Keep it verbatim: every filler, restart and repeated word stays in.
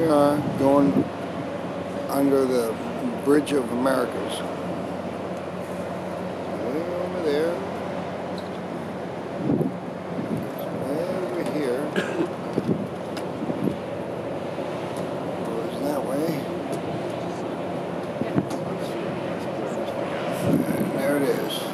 are, going under the Bridge of Americas. Way over there. Way over here. Goes that way. And there it is.